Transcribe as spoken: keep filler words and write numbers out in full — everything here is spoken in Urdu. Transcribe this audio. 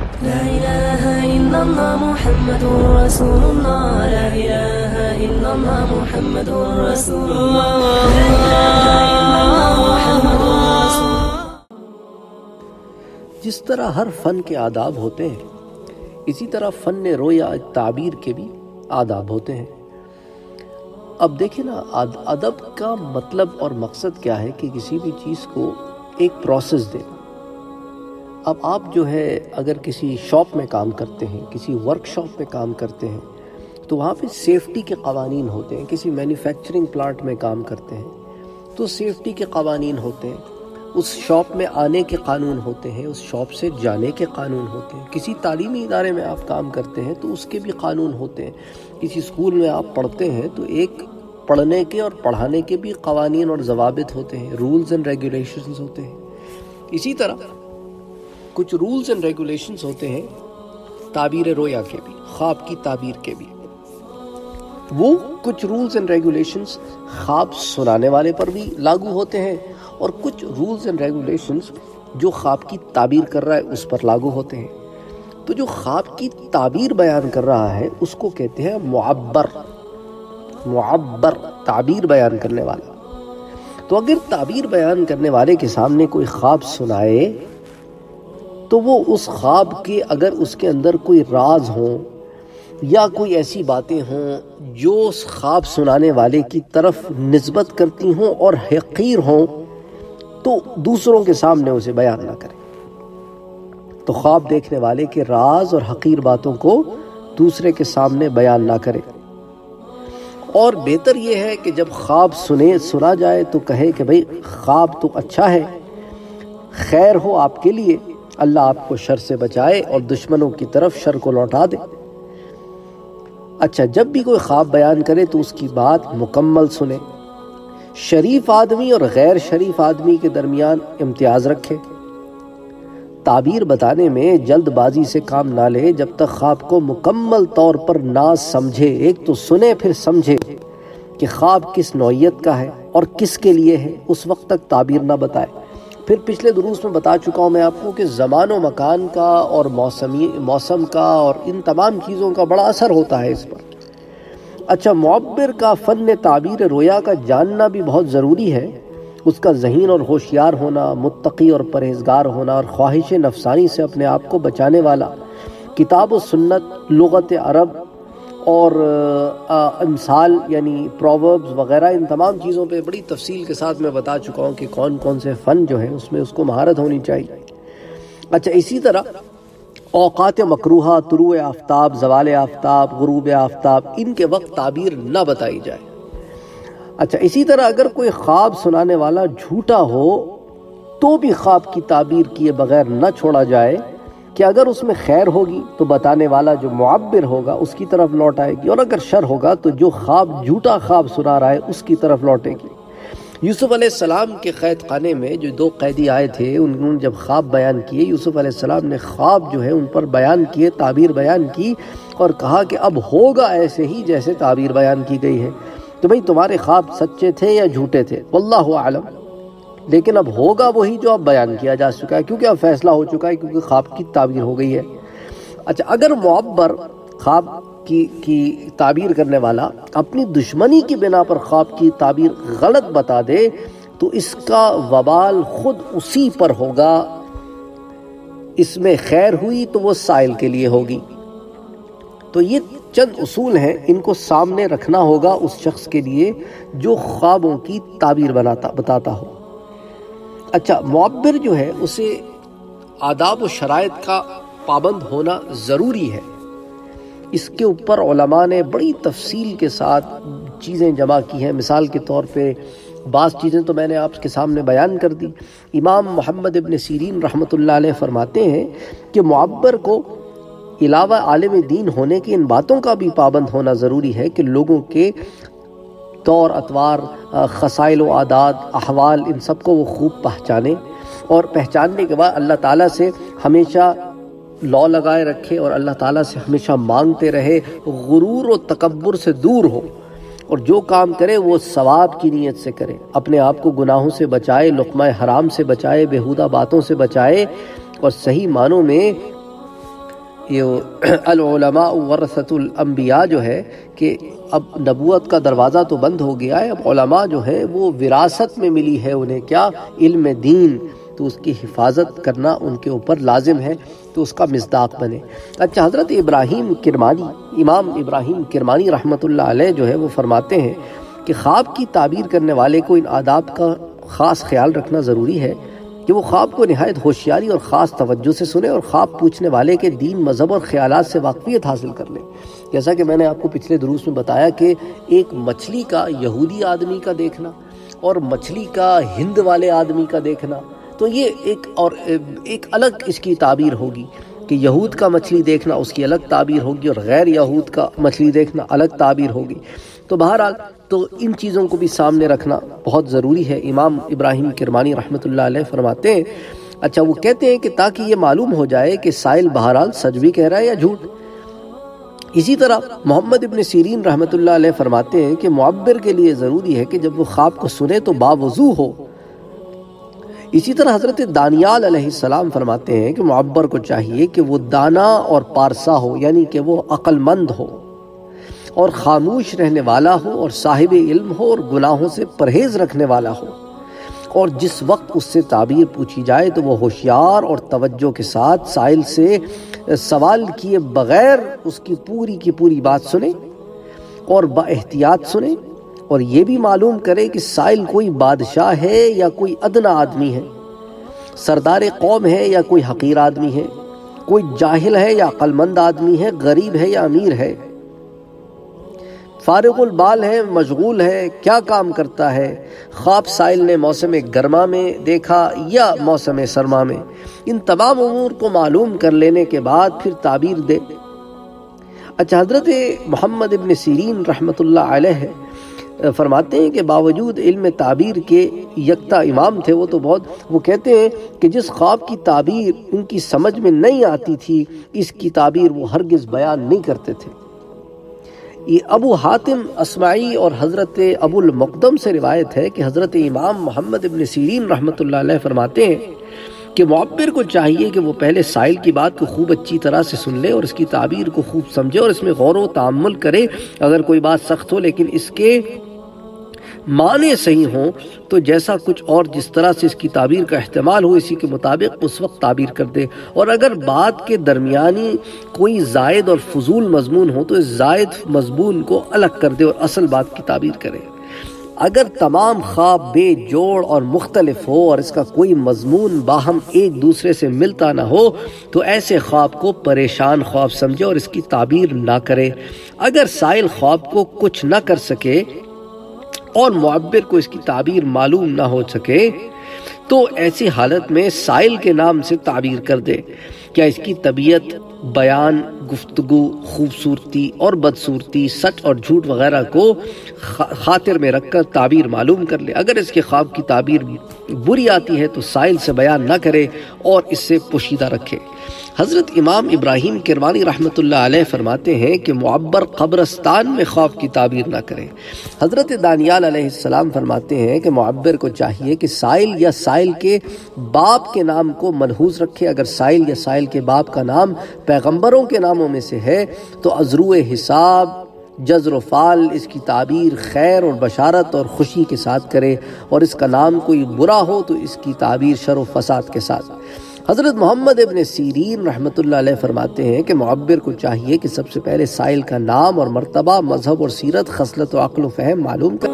لا إله إلا الله محمد رسول الله لا إله إلا الله محمد رسول الله لا إله إلا الله محمد رسول الله۔ جس طرح ہر فن کے آداب ہوتے ہیں اسی طرح فن رویا تعبیر کے بھی آداب ہوتے ہیں۔ اب دیکھیں نا، ادب کا مطلب اور مقصد کیا ہے کہ کسی بھی چیز کو ایک پروسیس دے۔ اب آپ جو ہے اگر کسی شاپ میں کام کرتے ہیں، کسی ورک شاپ میں کام کرتے ہیں تو وہاں پہ سیفٹی کے قوانین ہوتے ہیں۔ کسی مینوفیکچرنگ پلانٹ میں کام کرتے ہیں تو سیفٹی کے قوانین ہوتے ہیں، اس شاپ میں آنے کے قانون ہوتے ہیں، اس شاپ سے جانے کے قانون ہوتے ہیں۔ کسی تعلیمی ادارے میں آپ کام کرتے ہیں تو اس کے بھی قانون ہوتے ہیں۔ کسی اسکول میں آپ پڑھتے ہیں تو ایک پڑھنے کے اور پڑھانے کے بھی قوانین اور ضوابط ہوتے ہیں، رولز اینڈ ریگولیشنز ہوتے ہیں۔ اسی طرح کچھ رولز اینڈ ریگولیشنز ہوتے ہیں تعبیر رویا کے بھی، خواب کی تعبیر کے بھی۔ وہ کچھ رولز اینڈ ریگولیشنز خواب سنانے والے پر بھی لاگو ہوتے ہیں اور کچھ رولز اینڈ ریگولیشنز جو خواب کی تعبیر کر رہا ہے اس پر لاگو ہوتے ہیں۔ تو جو خواب کی تعبیر بیان کر رہا ہے اس کو کہتے ہیں معبر، معبر تعبیر بیان کرنے والا۔ تو اگر تعبیر بیان کرنے والے کے سامنے کوئی خواب سنائے تو وہ اس خواب کے اگر اس کے اندر کوئی راز ہوں یا کوئی ایسی باتیں ہوں جو اس خواب سنانے والے کی طرف نسبت کرتی ہوں اور حقیر ہوں تو دوسروں کے سامنے اسے بیان نہ کرے۔ تو خواب دیکھنے والے کے راز اور حقیر باتوں کو دوسرے کے سامنے بیان نہ کرے۔ اور بہتر یہ ہے کہ جب خواب سنے سنا جائے تو کہے کہ بھئی خواب تو اچھا ہے، خیر ہو آپ کے لیے، اللہ آپ کو شر سے بچائے اور دشمنوں کی طرف شر کو لوٹا دے۔ اچھا، جب بھی کوئی خواب بیان کرے تو اس کی بات مکمل سنے، شریف آدمی اور غیر شریف آدمی کے درمیان امتیاز رکھے، تعبیر بتانے میں جلد بازی سے کام نہ لے جب تک خواب کو مکمل طور پر نہ سمجھے۔ ایک تو سنے پھر سمجھے کہ خواب کس نوعیت کا ہے اور کس کے لیے ہے، اس وقت تک تعبیر نہ بتائے۔ پھر پچھلے دروس میں بتا چکا ہوں میں آپ کو کہ زمان و مکان کا اور موسمی موسم کا اور ان تمام چیزوں کا بڑا اثر ہوتا ہے اس پر۔ اچھا، معبر کا فن تعبیر رویا کا جاننا بھی بہت ضروری ہے۔ اس کا ذہین اور ہوشیار ہونا، متقی اور پرہیزگار ہونا اور خواہش نفسانی سے اپنے آپ کو بچانے والا، کتاب و سنت، لغت عرب اور امثال یعنی پرووربز وغیرہ، ان تمام چیزوں پہ بڑی تفصیل کے ساتھ میں بتا چکا ہوں کہ کون کون سے فن جو ہیں اس میں اس کو مہارت ہونی چاہیے۔ اچھا، اسی طرح اوقات مکروہہ، طلوع آفتاب، زوال آفتاب، غروب آفتاب، ان کے وقت تعبیر نہ بتائی جائے۔ اچھا، اسی طرح اگر کوئی خواب سنانے والا جھوٹا ہو تو بھی خواب کی تعبیر کیے بغیر نہ چھوڑا جائے کہ اگر اس میں خیر ہوگی تو بتانے والا جو معبر ہوگا اس کی طرف لوٹ آئے گی، اور اگر شر ہوگا تو جو خواب جھوٹا خواب سنا رہا ہے اس کی طرف لوٹے گی۔ یوسف علیہ السلام کے قید خانے میں جو دو قیدی آئے تھے، انہوں نے جب خواب بیان کیے، یوسف علیہ السلام نے خواب جو ہے ان پر بیان کیے، تعبیر بیان کی اور کہا کہ اب ہوگا ایسے ہی جیسے تعبیر بیان کی گئی ہے۔ تو بھئی تمہارے خواب سچے تھے یا جھوٹے تھے، واللہ اعلم، لیکن اب ہوگا وہی جو اب بیان کیا جا چکا ہے، کیونکہ اب فیصلہ ہو چکا ہے، کیونکہ خواب کی تعبیر ہو گئی ہے۔ اچھا، اگر معبر خواب کی کی تعبیر کرنے والا اپنی دشمنی کی بنا پر خواب کی تعبیر غلط بتا دے تو اس کا وبال خود اسی پر ہوگا۔ اس میں خیر ہوئی تو وہ سائل کے لیے ہوگی۔ تو یہ چند اصول ہیں، ان کو سامنے رکھنا ہوگا اس شخص کے لیے جو خوابوں کی تعبیر بناتا بتاتا ہو۔ اچھا، معبر جو ہے اسے آداب و شرائط کا پابند ہونا ضروری ہے۔ اس کے اوپر علماء نے بڑی تفصیل کے ساتھ چیزیں جمع کی ہیں۔ مثال کے طور پہ بعض چیزیں تو میں نے آپ کے سامنے بیان کر دی۔ امام محمد ابن سیرین رحمۃ اللہ علیہ فرماتے ہیں کہ معبر کو علاوہ عالم دین ہونے کی ان باتوں کا بھی پابند ہونا ضروری ہے کہ لوگوں کے طور اطوار، خصائل و عادات، احوال، ان سب کو وہ خوب پہچانے، اور پہچاننے کے بعد اللہ تعالیٰ سے ہمیشہ لو لگائے رکھے اور اللہ تعالیٰ سے ہمیشہ مانگتے رہے، غرور و تکبر سے دور ہو، اور جو کام کرے وہ ثواب کی نیت سے کرے، اپنے آپ کو گناہوں سے بچائے، لقمہ حرام سے بچائے، بیہودہ باتوں سے بچائے، اور صحیح معنوں میں یہ العلماء ورثۃ الانبیاء جو ہے کہ اب نبوت کا دروازہ تو بند ہو گیا ہے، اب علماء جو ہیں وہ وراثت میں ملی ہے انہیں کیا، علم دین، تو اس کی حفاظت کرنا ان کے اوپر لازم ہے، تو اس کا مصداق بنے۔ اچھا، حضرت ابراہیم کرمانی، امام ابراہیم کرمانی رحمۃ اللہ علیہ جو ہے وہ فرماتے ہیں کہ خواب کی تعبیر کرنے والے کو ان آداب کا خاص خیال رکھنا ضروری ہے کہ وہ خواب کو نہایت ہوشیاری اور خاص توجہ سے سنے اور خواب پوچھنے والے کے دین، مذہب اور خیالات سے واقفیت حاصل کر لے۔ جیسا کہ میں نے آپ کو پچھلے دروس میں بتایا کہ ایک مچھلی کا یہودی آدمی کا دیکھنا اور مچھلی کا ہند والے آدمی کا دیکھنا، تو یہ ایک اور ایک الگ اس کی تعبیر ہوگی کہ یہود کا مچھلی دیکھنا اس کی الگ تعبیر ہوگی اور غیر یہود کا مچھلی دیکھنا الگ تعبیر ہوگی۔ تو بہرحال تو ان چیزوں کو بھی سامنے رکھنا بہت ضروری ہے۔ امام ابراہیم کرمانی رحمۃ اللہ علیہ فرماتے ہیں، اچھا وہ کہتے ہیں کہ تاکہ یہ معلوم ہو جائے کہ سائل بہرحال سچ بھی کہہ رہا ہے یا جھوٹ۔ اسی طرح محمد ابن سیرین رحمۃ اللہ علیہ فرماتے ہیں کہ معبر کے لیے ضروری ہے کہ جب وہ خواب کو سنے تو باوضو ہو۔ اسی طرح حضرت دانیال علیہ السلام فرماتے ہیں کہ معبر کو چاہیے کہ وہ دانا اور پارسا ہو، یعنی کہ وہ عقل مند ہو اور خاموش رہنے والا ہو اور صاحب علم ہو اور گناہوں سے پرہیز رکھنے والا ہو، اور جس وقت اس سے تعبیر پوچھی جائے تو وہ ہوشیار اور توجہ کے ساتھ سائل سے سوال کیے بغیر اس کی پوری کی پوری بات سنے اور با احتیاط سنے، اور یہ بھی معلوم کرے کہ سائل کوئی بادشاہ ہے یا کوئی ادنا آدمی ہے، سردار قوم ہے یا کوئی حقیر آدمی ہے، کوئی جاہل ہے یا عقل مند آدمی ہے، غریب ہے یا امیر ہے، فارغ البال ہے، مشغول ہے، کیا کام کرتا ہے، خواب سائل نے موسم گرما میں دیکھا یا موسم سرما میں، ان تمام امور کو معلوم کر لینے کے بعد پھر تعبیر دے۔ اچھا، حضرت محمد ابن سیرین رحمۃ اللہ علیہ فرماتے ہیں کہ باوجود علم تعبیر کے یکتا امام تھے، وہ تو بہت وہ کہتے ہیں کہ جس خواب کی تعبیر ان کی سمجھ میں نہیں آتی تھی، اس کی تعبیر وہ ہرگز بیان نہیں کرتے تھے۔ یہ ابو حاتم اسمعی اور حضرت ابو المقدم سے روایت ہے کہ حضرت امام محمد ابن سیرین رحمۃ اللہ علیہ فرماتے ہیں کہ معبر کو چاہیے کہ وہ پہلے سائل کی بات کو خوب اچھی طرح سے سن لے اور اس کی تعبیر کو خوب سمجھے اور اس میں غور و تأمل کرے۔ اگر کوئی بات سخت ہو لیکن اس کے معنی صحیح ہوں تو جیسا کچھ اور جس طرح سے اس کی تعبیر کا احتمال ہو اسی کے مطابق اس وقت تعبیر کر دے، اور اگر بات کے درمیانی کوئی زائد اور فضول مضمون ہو تو اس زائد مضمون کو الگ کر دے اور اصل بات کی تعبیر کرے۔ اگر تمام خواب بے جوڑ اور مختلف ہو اور اس کا کوئی مضمون باہم ایک دوسرے سے ملتا نہ ہو تو ایسے خواب کو پریشان خواب سمجھے اور اس کی تعبیر نہ کرے۔ اگر سائل خواب کو کچھ نہ کر سکے اور معبر کو اس کی تعبیر معلوم نہ ہو سکے تو ایسی حالت میں سائل کے نام سے تعبیر کر دے۔ کیا اس کی طبیعت، بیان، گفتگو، خوبصورتی اور بدصورتی، سچ اور جھوٹ وغیرہ کو خاطر میں رکھ کر تعبیر معلوم کر لے۔ اگر اس کے خواب کی تعبیر بری آتی ہے تو سائل سے بیان نہ کرے اور اس سے پوشیدہ رکھے۔ حضرت امام ابراہیم کرمانی رحمۃ اللہ علیہ فرماتے ہیں کہ معبر قبرستان میں خواب کی تعبیر نہ کرے۔ حضرت دانیال علیہ السلام فرماتے ہیں کہ معبر کو چاہیے کہ سائل یا سائل کے باپ کے نام کو ملحوظ رکھے۔ اگر سائل یا سائل کے باپ کا نام پیغمبروں کے ناموں میں سے ہے تو ازروع حساب، جزر و فال اس کی تعبیر خیر اور بشارت اور خوشی کے ساتھ کرے، اور اس کا نام کوئی برا ہو تو اس کی تعبیر شر و فساد کے ساتھ۔ حضرت محمد ابن سیرین رحمۃ اللہ علیہ فرماتے ہیں کہ معبر کو چاہیے کہ سب سے پہلے سائل کا نام اور مرتبہ، مذہب اور سیرت، خصلت و عقل و فہم معلوم کرے۔